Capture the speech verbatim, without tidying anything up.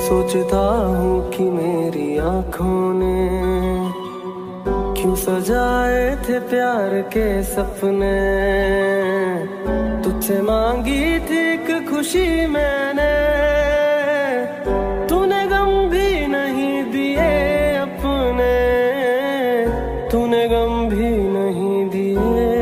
सोचता हूँ कि मेरी आंखों ने क्यों सजाए थे प्यार के सपने। तुझसे मांगी थी एक खुशी मैंने, तूने गम भी नहीं दिए अपने, तूने गम भी नहीं दिए।